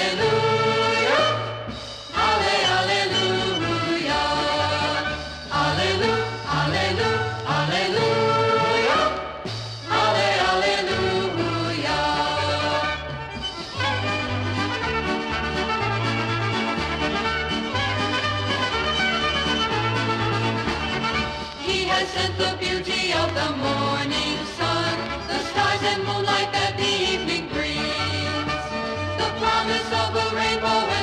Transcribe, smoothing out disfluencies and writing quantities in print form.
Sent the beauty of the morning sun, the stars and moonlight that the evening brings, the promise of a rainbow